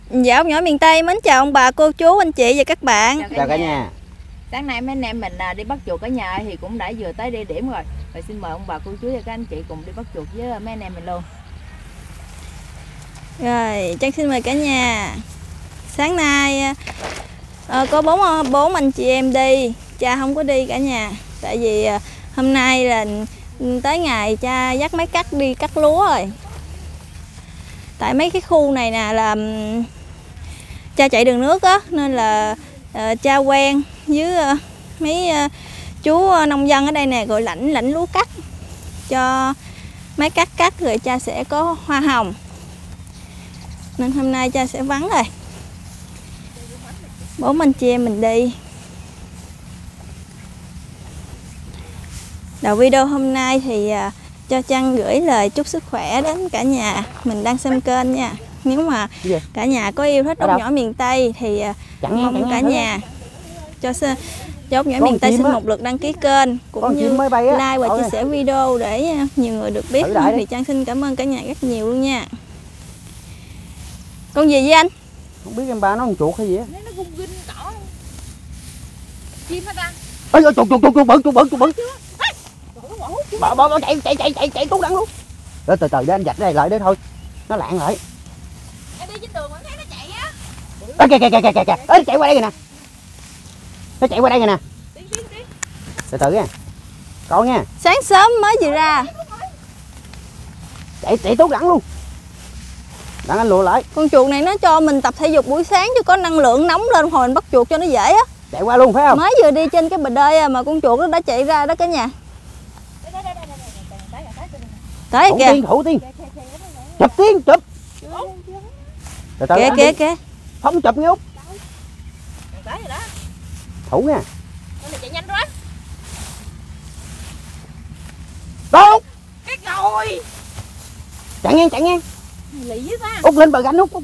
Dạ ông nhỏ miền Tây mến chào ông bà, cô chú, anh chị và các bạn. Chào cả nhà. Sáng nay mấy anh em mình đi bắt chuột ở nhà thì cũng đã vừa tới địa điểm rồi. Rồi xin mời ông bà, cô chú và các anh chị cùng đi bắt chuột với mấy anh em mình luôn. Rồi, Trang xin mời cả nhà. Sáng nay có bốn anh chị em đi, cha không có đi cả nhà. Tại vì hôm nay là tới ngày cha dắt máy cắt đi cắt lúa rồi. Tại mấy cái khu này nè là cha chạy đường nước á, nên là cha quen với mấy chú nông dân ở đây nè, rồi lãnh lúa cắt cho máy cắt rồi cha sẽ có hoa hồng. Nên hôm nay cha sẽ vắng rồi. Bốn anh chị em mình đi. Đầu video hôm nay thì cho Trăng gửi lời chúc sức khỏe đến cả nhà mình đang xem kênh nha. Nếu mà cả nhà có yêu thích ông nhỏ miền Tây thì mong cả nhà cho ông nhỏ miền Tây xin một lượt đăng ký kênh cũng như like và chia sẻ video để nhiều người được biết. Thì Trang xin cảm ơn cả nhà rất nhiều luôn nha. Con gì với anh? Không biết em ba nó con chuột hay gì á. Nó gung ginh cỏ. Chim hết ta. Ê chuột bự. Bỏ chạy tú đắng luôn. Từ từ để anh vạch cái này lại đấy thôi. Nó lạng lại. Em đi trên đường mà thấy nó chạy á. Kìa. Ê chạy qua đây kìa nè. Nó chạy qua đây kìa nè. Đi. Từ từ nha. Con nha. Sáng sớm mới vừa ra. Chạy tú đắng luôn. Đặng anh lùa lại. Con chuột này nó cho mình tập thể dục buổi sáng chứ có năng lượng nóng lên hồi mình bắt chuột cho nó dễ á. Chạy qua luôn phải không? Mới vừa đi trên cái bờ đê mà con chuột nó đã chạy ra đó cả nhà. Tới kìa. Thủ tiên. Chụp tiên, chụp. Từ từ Kìa. Không chụp nghe Út. Tới rồi đó. Thủ nha. Nó chạy nhanh quá. Tốt. Cái rồi. Chạy ngang. Lì với ta. Út lên bờ gánh Út,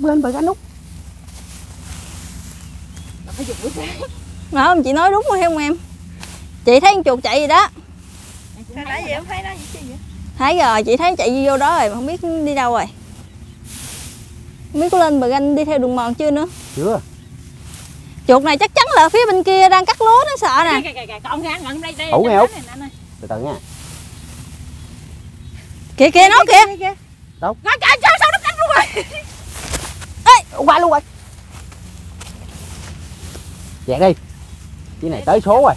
Là phải dùng buổi sáng. Không, chị nói đúng rồi không em? Chị thấy con chuột chạy gì đó. Sao nãy giờ không thấy nó gì vậy? Thấy rồi, chị thấy chạy vô đó rồi, không biết đi đâu rồi. Không biết có lên bờ ganh đi theo đường mòn chưa nữa. Chưa. Chuột này chắc chắn là phía bên kia đang cắt lúa, nó sợ nè. Con ra ngẩn đây. Thủ nghe Út. Từ từ nha. Kìa nó kìa. Đâu? Nó chạy sao nó cắt luôn rồi. Ê, qua luôn rồi. Dẹt đi. Cái này tới số rồi.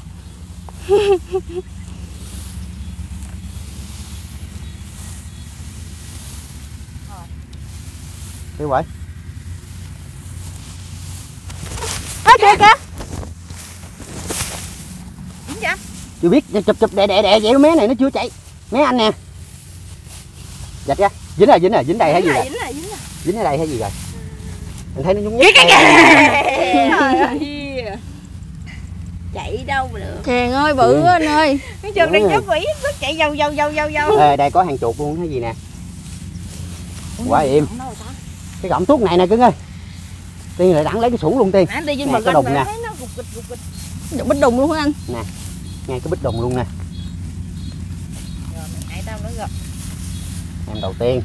Đi vậy. Kìa. Chưa biết, chụp đè vậy mé này nó chưa chạy. Mé anh nè. Dạch ra. Dính đây hay gì rồi? Dính ở đây hay gì rồi? Mình thấy nó nhúng nhích. Chạy đâu mà được. Chèn ơi, bự anh ơi. Cái chuột đang chớp quỷ, nó chạy dâu. Ê, đây có hàng chuột luôn hay gì nè. Quá im. Cái gọng thuốc này nè cưng ơi. Tiên lại đặng lấy cái sủng luôn Tiên. Anh đi trên nè, bờ cái đùng nè. thấy nó gục kịch. Đụng bít đùng luôn hả anh? Nè. Ngay cái bít đùng luôn nè. Rồi mình hãy tao nữa rồi. Em đầu tiên.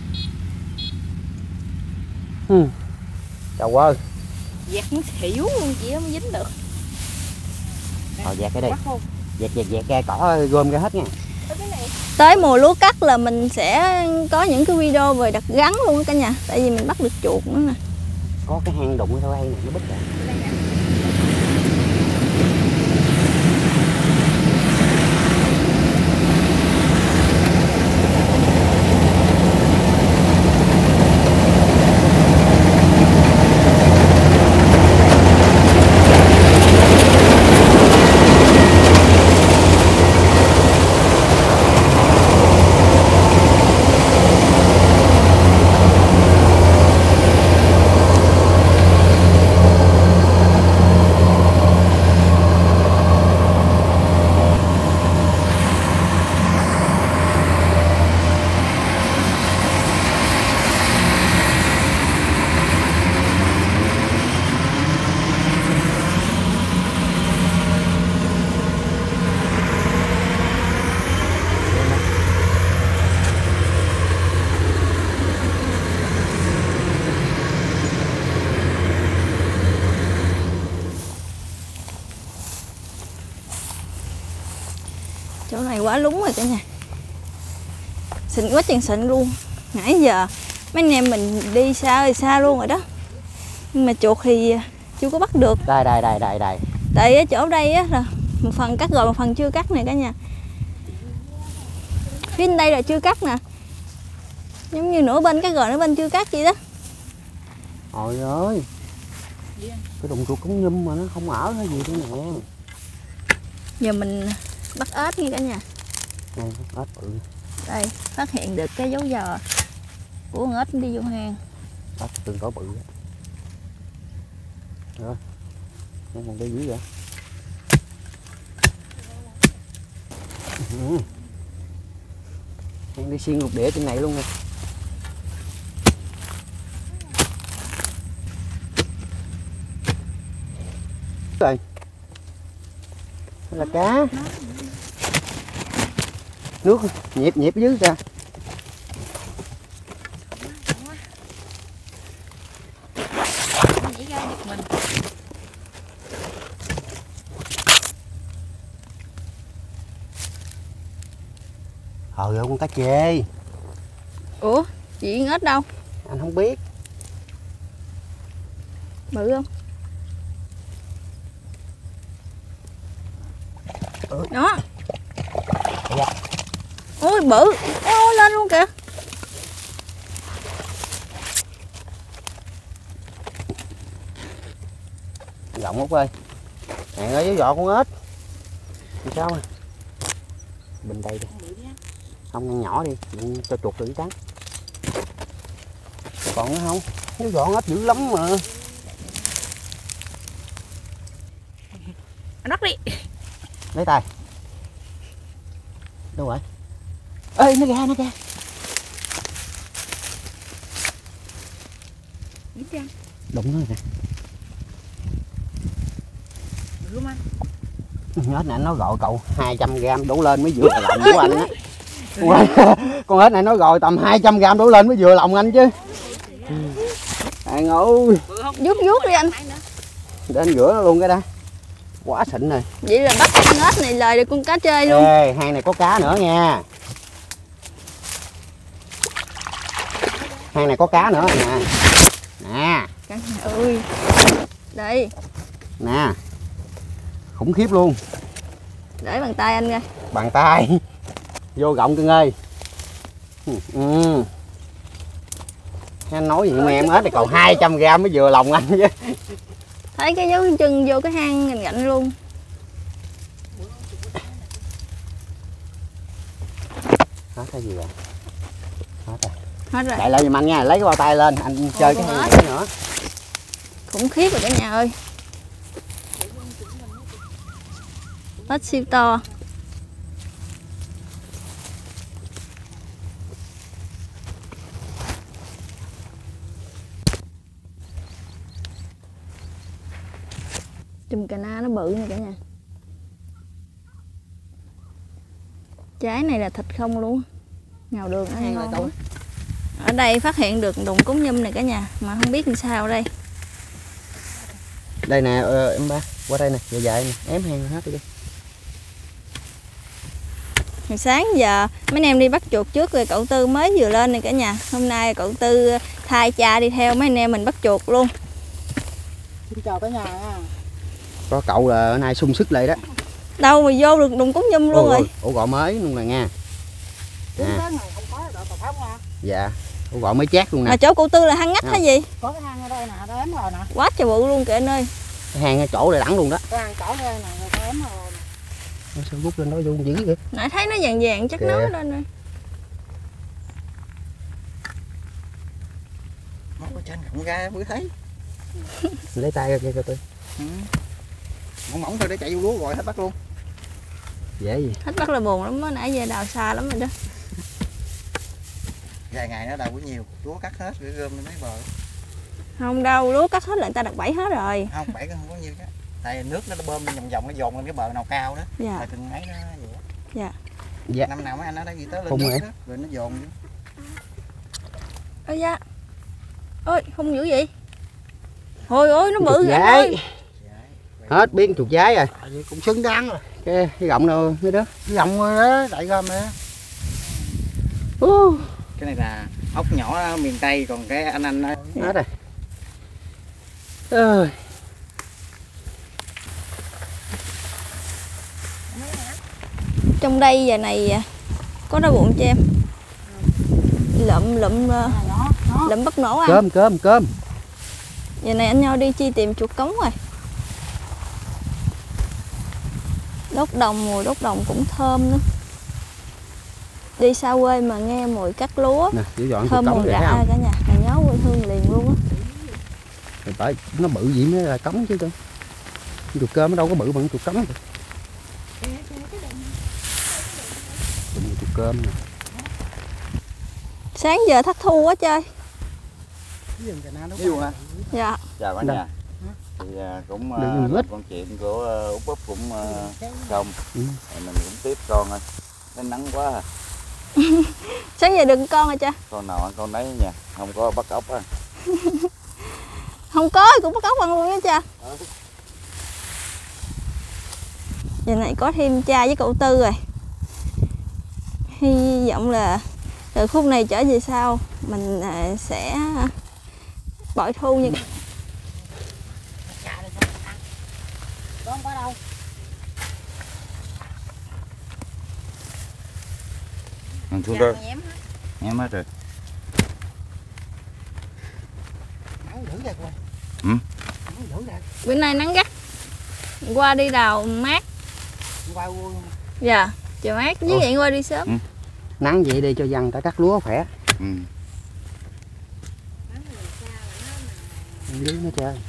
Trời ơi. Dẹt nó xỉu luôn chị không dính được. Thôi dẹt cái đi. Dẹt ra cỏ gom ra hết nha. Tới mùa lúa cắt là mình sẽ có những cái video về đặt gắn luôn cả nhà. Tại vì mình bắt được chuột nữa nè. Có cái hang đụng thôi hay nè, nó bít rồi. quá lúng rồi cả nhà. Xịn quá chừng xịn luôn. Nãy giờ mấy anh em mình đi xa ơi xa luôn rồi đó. Nhưng mà chuột thì chưa có bắt được. Đây. Tại ở chỗ đây á là một phần cắt rồi, một phần chưa cắt nè cả nhà. Phía bên đây là chưa cắt nè. Giống như nửa bên cắt rồi, nửa bên chưa cắt vậy đó. Trời ơi, cái đụng chuột cũng nhum mà nó không ở hay gì nữa nè. Giờ mình bắt ếch nha cả nhà. Đây, ếch bự. Đây, phát hiện được cái dấu giò của con ếch đi vô hang. Ếch tương đối bự đó. Rồi, nó còn đi dữ vậy. Đang đi xiên lục địa trên này luôn nè. Rồi, đây là cá. Nước nhịp dưới ra. Trời ơi, con cá chê. Ủa, chị ếch đâu? Anh không biết. Bự không? Đó. Ôi bự. Ôi lên luôn kìa. Rộng Út ơi. Hẹn ở với giọ con ếch. Làm sao mà. Bên đây đi. Không nhỏ đi, cho chuột tự cắn. Còn nữa không? Nếu giọ ếch dữ lắm mà. Đất đi. Lấy tay. Đâu rồi? Ê, nó ra. Đụng nó nè. Con ếch này nó gọi cậu 200g đổ lên mới vừa lòng của anh á. Con ếch này nó gọi tầm 200g đổ lên mới vừa lòng anh chứ. Anh ơi. Vuốt đi anh. Đến rửa nó luôn cái đó. Quá xịn rồi. Vậy là bắt con ếch này lời được con cá chơi luôn. Ê, hang này có cá nữa nha. Hang này có cá nữa nè. Nè. Cả nhà ơi. Đây. Nè. Khủng khiếp luôn. Để bàn tay anh ra. Bàn tay. Vô gọng cưng ơi. Anh nói gì mà em ếch thì còn 200g mới vừa lòng anh chứ. Thấy cái dấu chân vô cái hang gạnh luôn. Hết cái gì rồi? Hết rồi. Hết rồi. Chạy lại giùm anh nha, lấy cái bao tay lên, anh chơi cái hang này nữa. Khủng khiếp rồi cả nhà ơi. Ếch siêu to. Chùm cà na nó bự nè cả nhà. Trái này là thịt không luôn. Ngào đường ăn ngon lắm. Ở đây phát hiện được đụng cúng nhum này cả nhà, mà không biết làm sao đây. Đây nè em ba, qua đây nè, dài nè, ém hang hết đi. Hồi sáng giờ mấy anh em đi bắt chuột trước rồi cậu Tư mới vừa lên này cả nhà. Hôm nay cậu Tư thay cha đi theo mấy anh em mình bắt chuột luôn. Xin chào cả nhà nha. Có cậu là hôm nay sung sức lại đó. Đâu mà vô được đụng cúng nhum luôn rồi. Ổ gọ mới luôn nè nha. Đến cái này không có đợi tàu phóng nha. Dạ, ổ gọ mới chát luôn nè. Mà chỗ cậu Tư là hang ngách hay gì? Có cái hang ở đây nè, đã ém rồi nè. Quá trời bự luôn kìa anh ơi. Cái hang ở chỗ đây đẳng luôn đó. Cái hang chỗ đây nè, người ta ém rồi nè. Nó sao rút lên đó vô dữ vậy? Nãy thấy nó vàng vàng chắc Kìa. nó lên rồi. Móc ở trên rộng ra mới thấy. Lấy tay ra kia coi Tư. Mỏng mỏng thôi để chạy vô lúa rồi hết bắt luôn. Dễ gì? Hết bắt là buồn lắm á, nãy giờ đào xa lắm rồi đó. Vài ngày nữa đào cũng nhiều, lúa cắt hết rồi gom lên mấy bờ. Không đâu, lúa cắt hết là người ta đặt bẫy hết rồi. Không, bẫy không có nhiêu chứ. Tại nước nó bơm vòng vòng nó dồn lên cái bờ nào cao đó. Dạ. Rồi từng ấy nó vậy. Dạ. Dạ. Năm nào mấy anh ở đây gì tới lên Không nước hả? đó, rồi nó dồn vô. Ôi da. Ôi, không dữ vậy? Ôi ôi, nó bự Chuột vậy anh giấy. ơi. Hết biến chuột giấy rồi. Tại vì cũng xứng đáng rồi. cái gọng đâu mấy đứa? Cái gọng đó đẩy ra mẹ. Cái này là ốc nhỏ ở miền Tây, còn cái anh đó. Đó đây. Ơi. Trong đây giờ này có đau bụng cho em. Lụm bắt nổ ăn. Cơm. Giờ này anh Nho đi chi tìm chuột cống rồi. Đốt đồng, mùi đốt đồng cũng thơm nữa. Đi xa quê mà nghe mùi cắt lúa nè, dọn thơm mùi lạ cả nhà, mà nhớ quê hương liền luôn á. Phải nó bự gì mới là cống chứ cơ. Chuột cơm nó đâu có bự bằng chuột cống được. Chuột cơm nè. Sáng giờ thất thu quá chơi. Yêu hả? Dạ. Chào cả nhà. Thì cũng là con chuyện của Út Úp cũng xong. Mình cũng tiếp con thôi. Cái nắng quá à. Sáng giờ đừng con rồi cha. Con nào ăn con đấy nha, không có bắt ốc á. Không có cũng bắt ốc ăn luôn á cha. Giờ này có thêm cha với cậu Tư rồi. Hy vọng là từ khúc này trở về sau mình sẽ bội thu như Con có đâu? Ăn xuống đó. Nhém hết rồi. bữa nay nắng gắt. Qua đi đào mát. Dạ, trời mát với vậy qua đi sớm. Nắng vậy đi cho dân cả cắt lúa khỏe. Dưới nó chơi.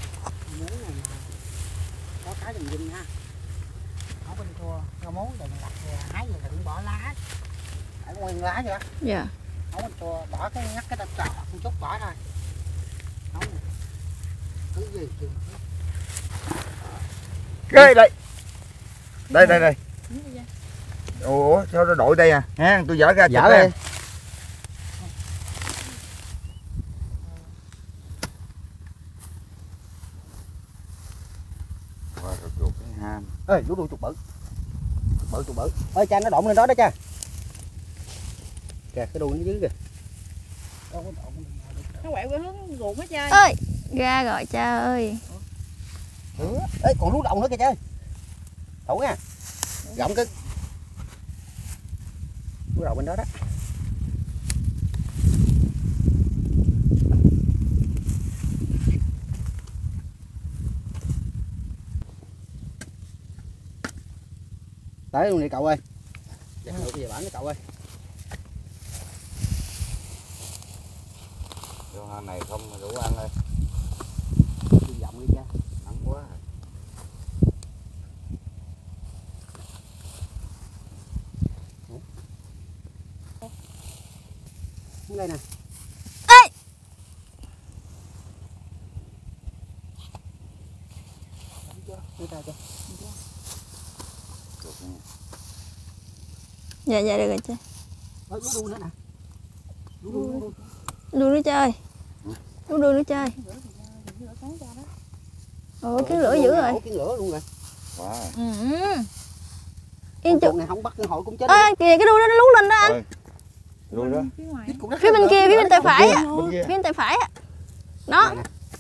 Có cái đừng dinh ha. Ở bên chùa rau muống đừng đặt hái gì đừng bỏ lá. Ở nguyên lá vậy. Dạ. Ở bên chùa bỏ cái ngắt cái đất trọ một chút bỏ thôi. Không. Cứ gì thì Cái đây. Đây. Ủa sao nó đội đây à? Ha, tôi dở ra dở đi. Chuột cái ham. Ê, lú đuôi chuột bự. Chuột bự. Ơi cha nó độn lên đó đó cha. Kìa cái đuôi nó dưới kìa. Nó quẹo cái hướng ruột hết chơi. Ơi, ra rồi cha ơi. Ê, còn lú đồng nữa kìa cha ơi. Thủ nha. Gọng cái lú đầu bên đó đó. Tới luôn đi cậu ơi. Dạ được về bản đi cậu ơi. Con này không đủ ăn ơi. Đi vọng đi cha. Nắng quá. Đây nè. Ê. Dạ được rồi cha. đu nữa nè. Đu nữa chơi. Đu nữa chơi. Ồ, cái lửa dữ rồi. Cái lửa luôn rồi. Wow. Yên chuột này không bắt cơ hội cũng chết. Ê, kìa cái đuôi nó lú lên đó anh. Đuôi đó. Phía bên kia, phía bên tay phải á. Phía bên tay phải á. Đó.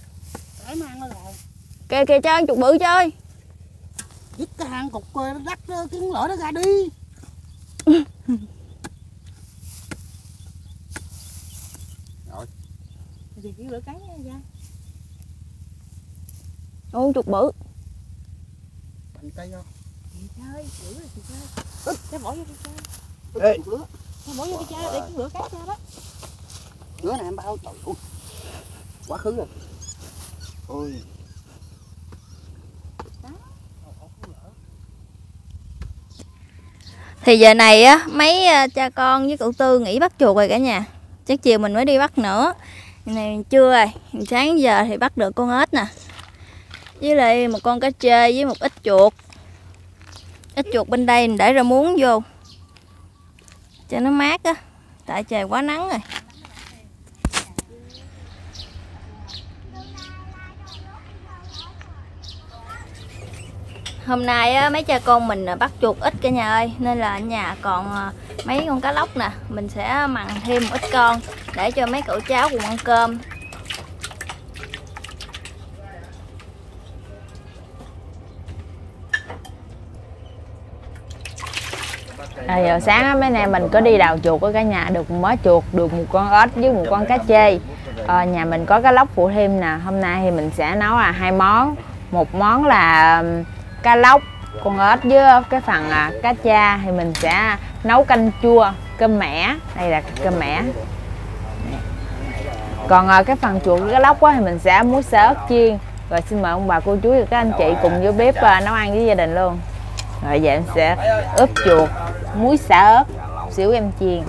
Kìa cho ăn chuột bự chơi. Dứt cái hang cục nó đắt cái lửa nó ra đi. Rồi. Thì cái lửa cái nha. Ô, chuột bự. Cành cây không? Chơi, dữ rồi chị chơi. Cái bỏ vô đi chơi. Ê. Cái bỏ vô đi chơi để cái lửa cái cho đó. Lửa này em bao trời ơi. Quá khứ rồi. Ôi. Thì giờ này á, mấy cha con với cậu Tư nghỉ bắt chuột rồi cả nhà. Chắc chiều mình mới đi bắt nữa. Này trưa rồi, sáng giờ thì bắt được con ếch nè. Với lại một con cá trê với một ít chuột. Ít chuột bên đây mình để ra muống vô cho nó mát á. Tại trời quá nắng rồi. Hôm nay á, mấy cha con mình bắt chuột ít cả nhà ơi, nên là ở nhà còn mấy con cá lóc nè, mình sẽ mặn thêm một ít con để cho mấy cậu cháu cùng ăn cơm. Giờ sáng á, mấy anh em mình có đi đào chuột ở cả nhà, được một mớ chuột, được một con ếch với một con cá chê. Nhà mình có cá lóc phụ thêm nè. Hôm nay thì mình sẽ nấu là 2 món. Một món là cá lóc, con ếch với cái phần cá cha thì mình sẽ nấu canh chua cơm mẻ. Đây là cơm mẻ. Còn cái phần chuột với cá lóc á, thì mình sẽ muối xả ớt chiên. Rồi xin mời ông bà cô chú và các anh chị cùng vô bếp nấu ăn với gia đình luôn. Rồi giờ em sẽ ướp chuột, muối xả ớt, xíu em chiên.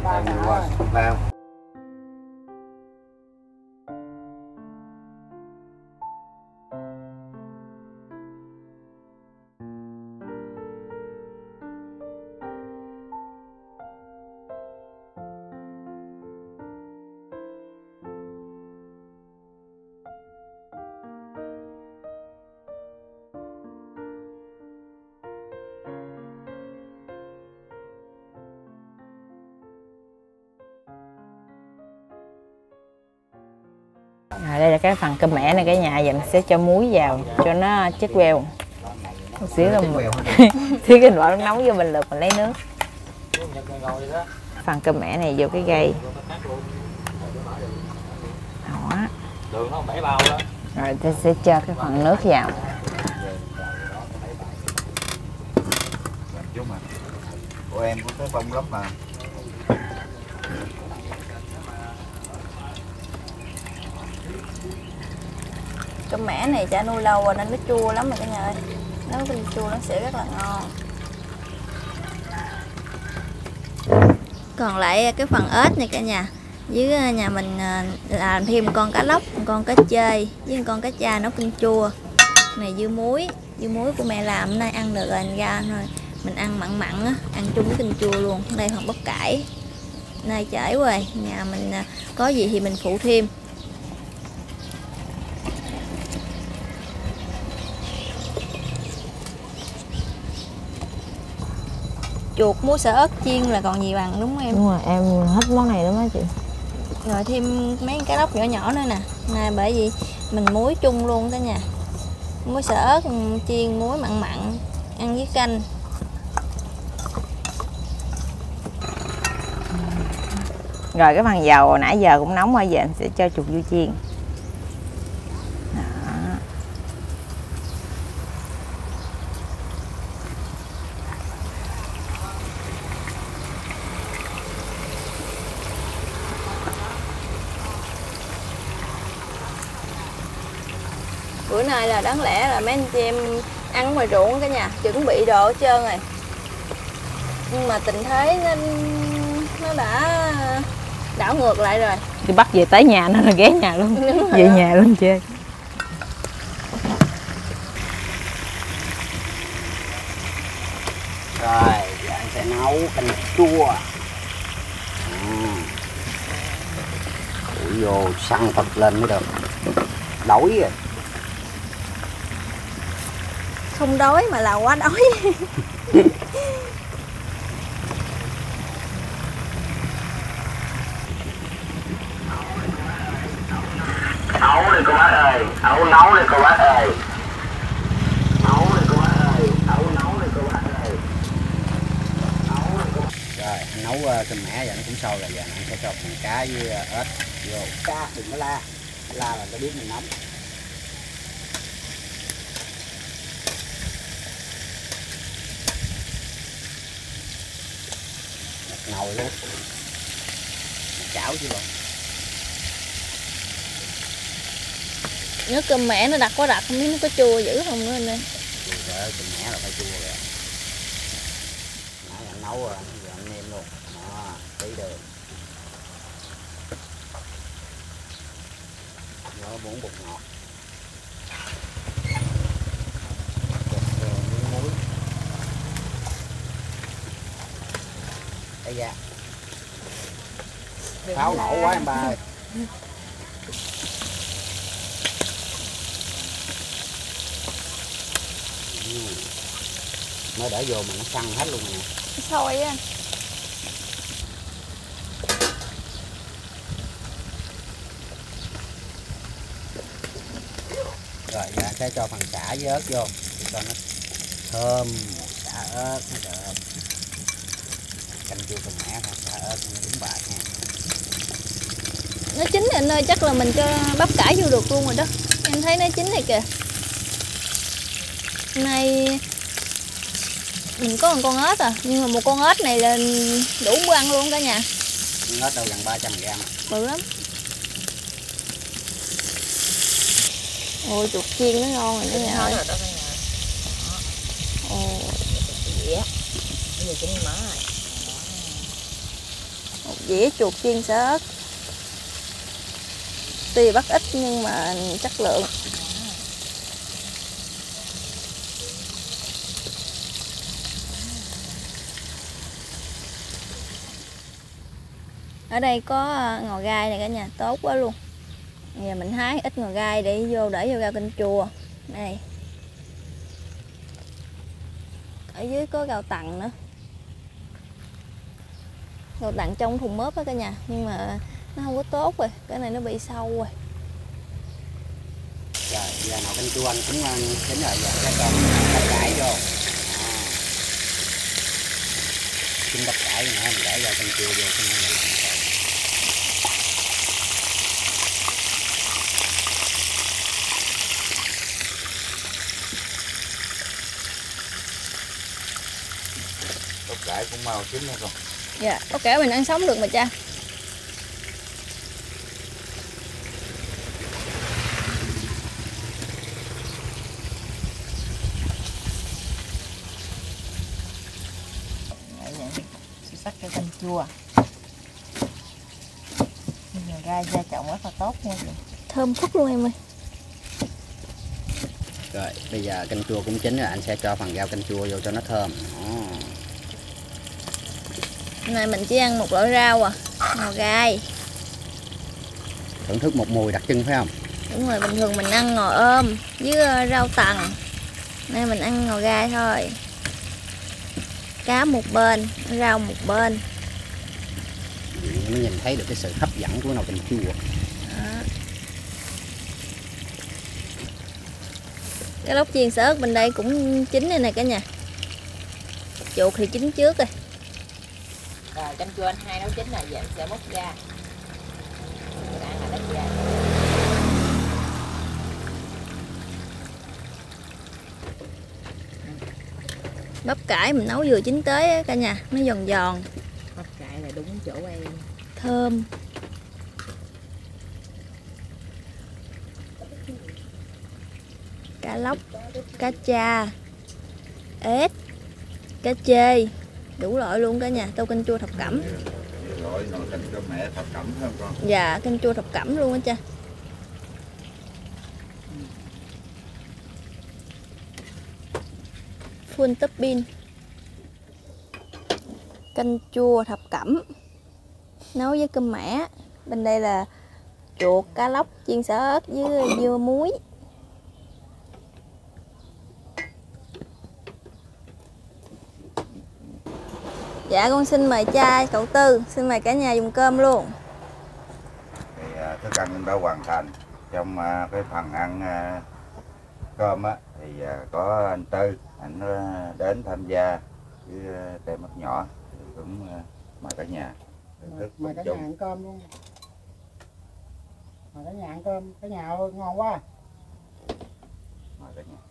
Đây là cái phần cơm mẻ này cả nhà, giờ mình sẽ cho muối vào cho nó chất queo một xíu thôi mình xíu cái bỏ nấu vô mình lượt mình lấy nước. Phần cơm mẻ này vô cái gây đó. Rồi tôi sẽ cho cái phần nước vào. Của em cũng có bông lắm mà. Cơm mẻ này chả nuôi lâu rồi nên nó chua lắm rồi cả nhà ơi. Nấu canh chua nó sẽ rất là ngon. Còn lại cái phần ếch này cả nhà, với nhà mình làm thêm con cá lóc, con cá chê với con cá cha nấu canh chua. Này dưa muối của mẹ làm hôm nay ăn được rồi ra thôi. Mình ăn mặn mặn á, ăn chung với canh chua luôn. Đây phần bắp cải. Nay trễ rồi, nhà mình có gì thì mình phụ thêm. Chuột muối xả ớt chiên là còn gì bằng, đúng không em? Đúng rồi, em hết món này lắm á chị. Rồi thêm mấy cái lóc nhỏ nhỏ nữa nè. Này bởi vì mình muối chung luôn cả nhà. Muối xả ớt chiên muối mặn mặn ăn với canh. Rồi cái phần dầu hồi nãy giờ cũng nóng rồi, giờ em sẽ cho chuột vô chiên. Bữa nay là đáng lẽ là mấy anh chị em ăn ngoài ruộng cả nhà, chuẩn bị đồ hết trơn rồi. Nhưng mà tình thế nó đã đảo ngược lại rồi. Đi bắt về tới nhà nó là ghé nhà luôn. Về nhà luôn chơi. Rồi, giờ anh sẽ nấu canh chua. Ủi vô xăng thật lên mới được. Đói rồi. Không đói mà là quá đói. Nấu đi cô bác ơi, nấu đi cô bác ơi. Nấu đi cô bác ơi, nấu đi cô bác ơi. Rồi, anh nấu cơm mẻ giờ nó cũng sôi rồi, giờ anh sẽ cho phần cá với ếch vô. Cá đừng có la là ta biết mình nóng. Nồi luôn, chảo chứ bộ. Nước cơm mẻ nó đặc quá đặc, không biết nó có chua dữ không nữa anh ơi. Trời ơi, cơm mẻ là phải chua rồi. Nãy anh nấu rồi, giờ anh nêm luôn. Đó, tí đường. Nó 4 bột ngọt. Muối. Đây da. Pháo nổ quá em ba ơi. mới để vô mà nó săn hết luôn nè. Sôi á. Rồi dạ sẽ cho phần xả với ớt vô cho nó thơm. Xả ớt nó trời ơi. Canh chua con mẹ hả? Xả ớt đúng bài nha. Nó chín thì anh ơi, chắc là mình cho bắp cải vô được luôn rồi đó. Em thấy nó chín này kìa. Hôm nay mình có một con ếch à, nhưng mà một con ếch này là đủ bữa ăn luôn cả nhà. Con ếch đâu gần 300g. Bự lắm. Ôi chuột chiên nó ngon rồi đó nha ơi. Ồ, dĩa. Bây giờ chín mỡ rồi. một dĩa chuột chiên xả ớt. Tuy bắt ít nhưng mà chất lượng. Ở đây có ngò gai này cả nhà, tốt quá luôn. Giờ mình hái ít ngò gai để vô rau canh chua. Đây. Ở dưới có rau tặng nữa. Rau tặng trong thùng mớp đó cả nhà, nhưng mà nó không có tốt rồi, cái này nó bị sâu rồi. Rồi giờ nồi canh chua anh cũng chín rồi, giờ sẽ cho bắp cải vô. Chín bắp cải nữa mình để rau canh chua vô cho nó lạnh. Bắp cải cũng mau chín nữa con. Dạ, bắp cải mình ăn sống được mà cha. Sắc cái canh chua. Giờ gai da trộn rất là tốt nha. Thơm phức luôn em ơi. Rồi bây giờ canh chua cũng chín rồi, anh sẽ cho phần rau canh chua vô cho nó thơm. Hôm nay mình chỉ ăn một loại rau à, ngò gai. Thưởng thức một mùi đặc trưng phải không? Đúng rồi, bình thường mình ăn ngò ôm với rau tằm. Nay mình ăn ngò gai thôi. Cá một bên, rau một bên. Mới nhìn thấy được cái sự hấp dẫn của nồi canh chua. Đó. Cái lóc chiên xả ớt bên đây cũng chín đây nè cả nhà. Chuột thì chín trước rồi. Rồi canh chua anh hai nấu chín là giờ sẽ múc ra. Đã là đất ra. Bắp cải mình nấu vừa chín tới á, cả nhà, nó giòn giòn. Bắp cải là đúng chỗ em. Thơm. Cá lóc, cá cha, ếch, cá chê, đủ loại luôn cả nhà. Tô canh chua thập cẩm. Gọi nồi canh cho mẹ thập cẩm phải không con? Dạ, canh chua thập cẩm luôn á cha. Full topping. Canh chua thập cẩm nấu với cơm mẻ. Bên đây là chuột, cá lóc chiên xả ớt với dưa muối. Dạ con xin mời cha, cậu Tư, xin mời cả nhà dùng cơm luôn. Thì thức ăn cũng đã hoàn thành. Trong cái phần ăn cơm á thì có anh Tư, anh đến tham gia với tem mắt nhỏ, thì cũng mời cả nhà mời cả nhà ăn cơm luôn. Mời cả nhà ăn cơm, cả nhà ơi ngon quá. Mời cả nhà.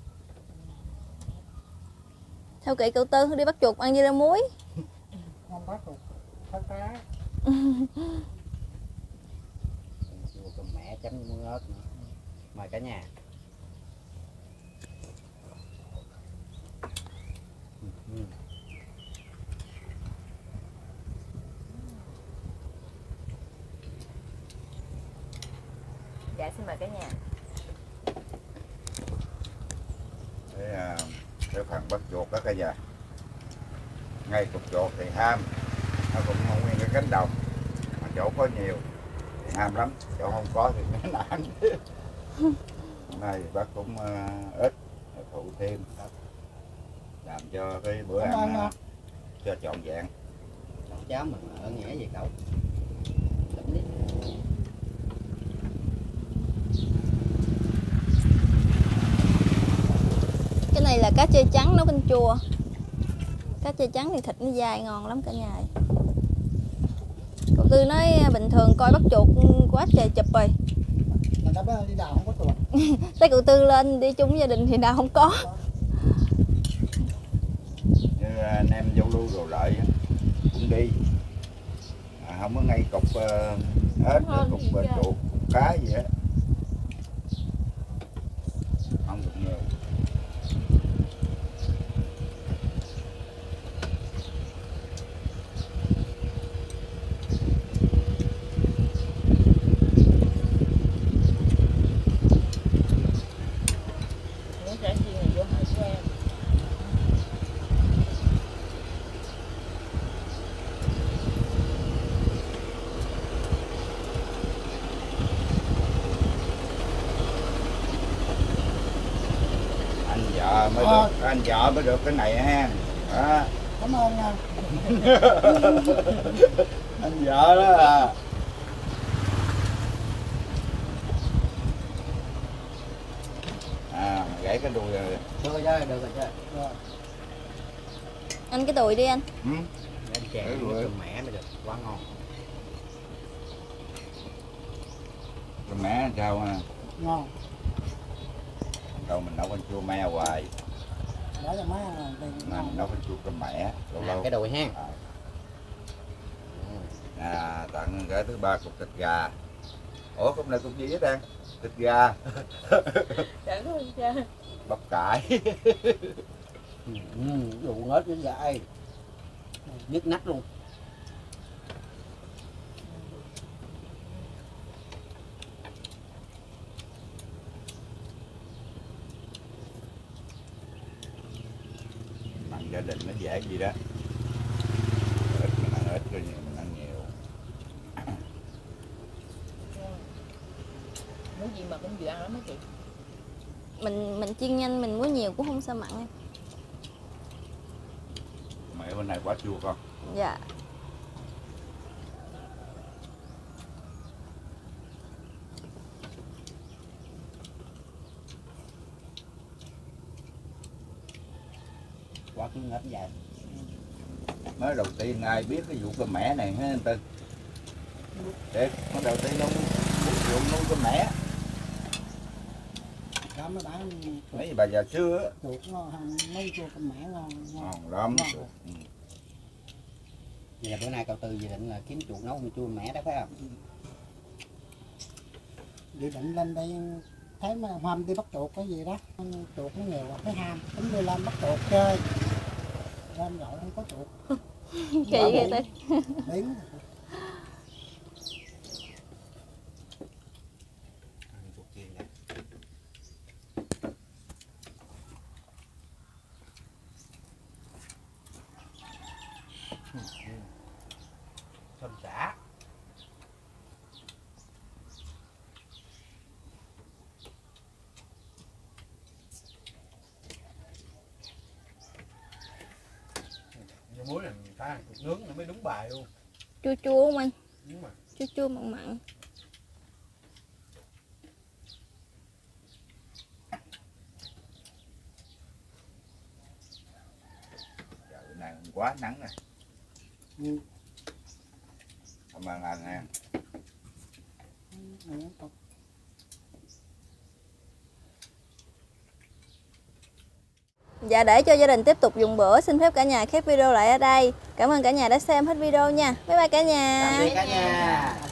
Sao kệ cậu Tư đi bắt chuột ăn với rau muối. Ngon quá rồi. Thất cá. Chua cơm mẹ chấm với muối ớt nữa. Mời cả nhà. Dạ xin mời cả nhà. Cái phần bắt chuột đó cả nhà, ngay cục chuột thì ham, nó cũng không nguyên cái cánh đồng, mà chỗ có nhiều thì ham lắm, chỗ không có thì nó nản. Hôm nay bác cũng ít phụ thêm làm cho cái bữa Cảm ơn ăn ạ. cho trọn vẹn. Cháu mình ở nghĩa vậy cậu. Cái này là cá chê trắng nấu canh chua. Cá chê trắng thì thịt nó dai ngon lắm cả nhà. Cậu Tư nói bình thường coi bắt chuột quá trời chụp rồi. Mình đã đi đào không có chuột. Tới cậu Tư lên đi chung gia đình thì nào không có. Như anh em giao lưu rồi lại cũng đi. Không có ngay cục ếch, cục chuột, cục cá gì á. Không được nhiều. Anh vợ mới được cái này ha. Đó. Cảm ơn nha. Anh vợ đó à. Gãy cái đùi rồi. Được rồi chứ, được rồi chứ. Rồi. Anh cái đùi đi anh. Anh chè với mẹ mới được, quá ngon. Cái mẹ sao ha? Ngon. Đâu mình nấu canh chua me hoài. Đó là má đây Mình nấu canh chua cái mẹ. Lâu lâu. Cái đùi ha. Tặng cái thứ ba cục thịt gà. Ủa cục này cục gì hết Đan? Thịt gà. Bắp cải. Đủ hết với dại. Nhức nách luôn. Mặn gia đình nó dễ gì đó. Ít mình ăn ít, nhiều mình ăn nhiều. Muốn gì mà cũng vừa ăn lắm á chị. Mình chiên nhanh, mình muối nhiều cũng không sao mặn em. Mẹ bên này quá chua con. Dạ. Quá cứng hết dài. Mới đầu tiên ai biết cái vụ cái mẻ này ha anh Tư. Để mới đầu tiên nó vụ nuôi cái mẻ. đó mới bán Mấy bà già xưa á. chuột ngon, mấy chua con mẻ ngon. Ngon lắm. Vậy là bữa nay cậu Tư dự định là kiếm chuột nấu con chua mẻ đó phải không? Dự định lên đây thấy mà hôm đi bắt chuột cái gì đó, chuột nó nhiều thấy ham, tính đi lên bắt chuột chơi. Lên gọi không có chuột. Kỳ ghê Tư. Biến. Sâm xả. Muối này mình phải ăn thịt nướng nó mới đúng bài luôn. Chua chua không anh? Đúng rồi. Chua chua mặn mặn. Giờ bữa nay quá nắng rồi. Cảm ơn anh em. Dạ, để cho gia đình tiếp tục dùng bữa, xin phép cả nhà khép video lại ở đây. Cảm ơn cả nhà đã xem hết video nha. Bye bye cả nhà. Tạm biệt cả nhà.